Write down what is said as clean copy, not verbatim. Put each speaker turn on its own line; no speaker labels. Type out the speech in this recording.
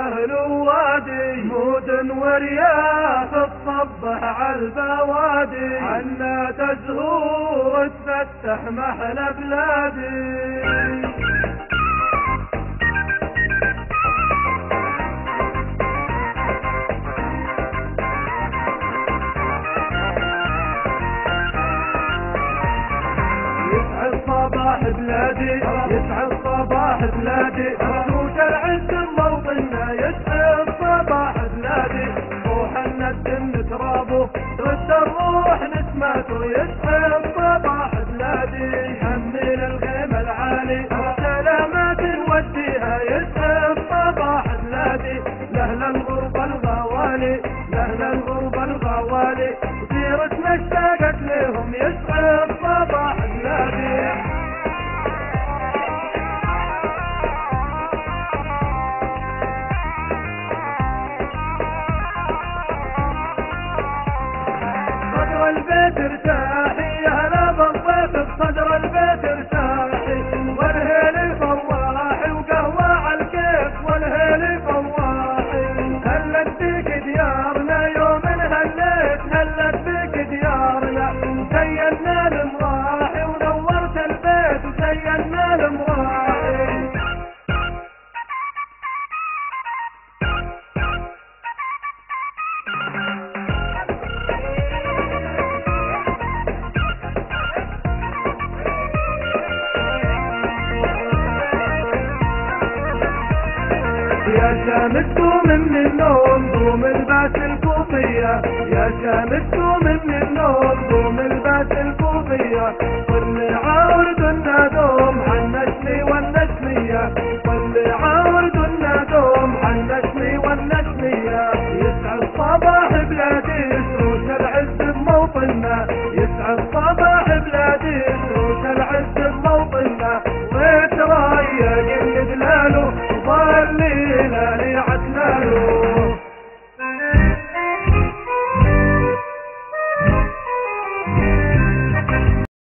أهل وادي مود ورياح تصبح عالبوادي عنا تزهو وتفتح محلى بلادي. صباح بلادي يسعد صباح بلادي نوش العز موطننا يسعد صباح بلادي روح الندم ترابه ترد الروح نسمته يسعد صباح بلادي حمل الخيمة العالي سلامات نوديها يسعد صباح بلادي لأهل الغربة الغوالي لأهل الغربة الغوالي سيرتنا اشتاقت لهم يسعد صباح بلادي. صدر البيت ارتاحي يا هلا بالضيف بصدر البيت ارتاحي والهيل فواحي وقهوة عالكيف والهيل فواحي هلت بيك ديارنا يوم هلت بيك ديارنا زينا المراحي ونورت البيت وزينا المراحي. يا شامس قوم من النوم قوم الباس الكوفية يا شامس قوم من النوم قوم الباس الكوفية طلع عورد النادوم حنشني والنشمية طلع عورد النادوم حنشني والنشمية يسعد صباح بلادي سروش العز بموطننا يسعد صباح بلادي سروش العز بموطننا ويترايق اللي دلاله ظل ليلة عدنانه.